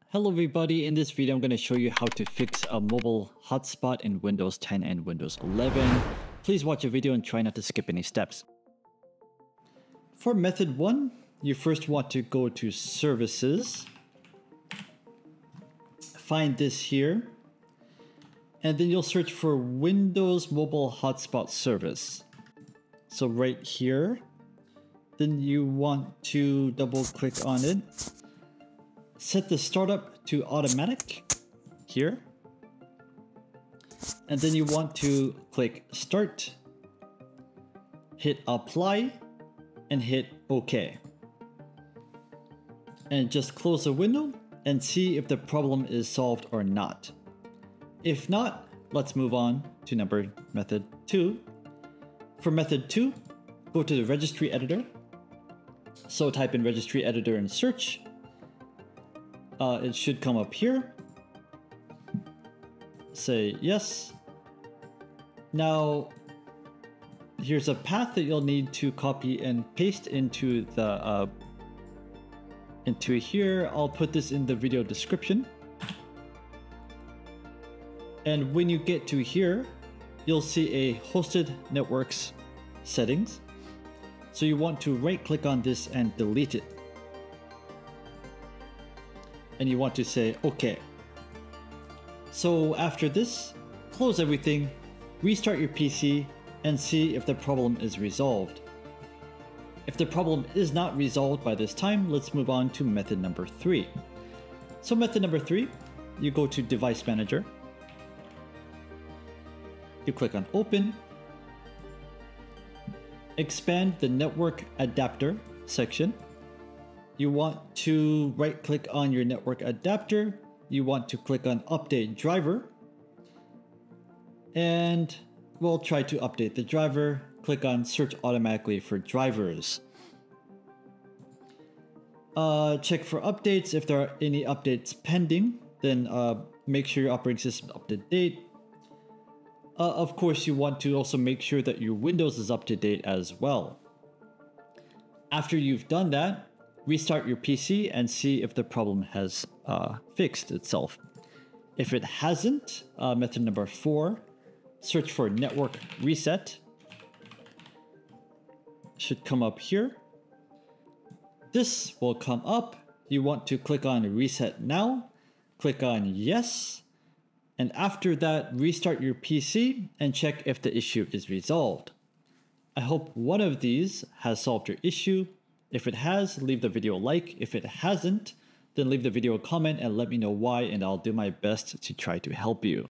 Hello everybody, in this video I'm going to show you how to fix a mobile hotspot in Windows 10 and Windows 11. Please watch the video and try not to skip any steps. For method 1, you first want to go to Services, find this here, and then you'll search for Windows Mobile Hotspot Service. So right here, then you want to double click on it. Set the startup to automatic here. And then you want to click start, hit apply, and hit OK. And just close the window and see if the problem is solved or not. If not, let's move on to method 2. For method 2, go to the registry editor. So type in registry editor and search. It should come up here. Say yes. Now, here's a path that you'll need to copy and paste into the into here. I'll put this in the video description. And when you get to here, you'll see a hosted networks settings. So you want to right click on this and delete it. And you want to say OK. So after this, close everything, restart your PC, and see if the problem is resolved. If the problem is not resolved by this time, let's move on to method number 3. So method number 3, you go to Device Manager. You click on Open. Expand the Network Adapter section. You want to right click on your network adapter. You want to click on Update Driver. And we'll try to update the driver. Click on Search Automatically for Drivers. Check for updates. If there are any updates pending, then make sure your operating system is up to date. Of course, you want to also make sure that your Windows is up to date as well. After you've done that, restart your PC and see if the problem has fixed itself. If it hasn't, method number 4, search for network reset. Should come up here. This will come up. You want to click on reset now, click on yes, and after that restart your PC and check if the issue is resolved. I hope one of these has solved your issue. If it has, leave the video a like. If it hasn't, then leave the video a comment and let me know why, and I'll do my best to try to help you.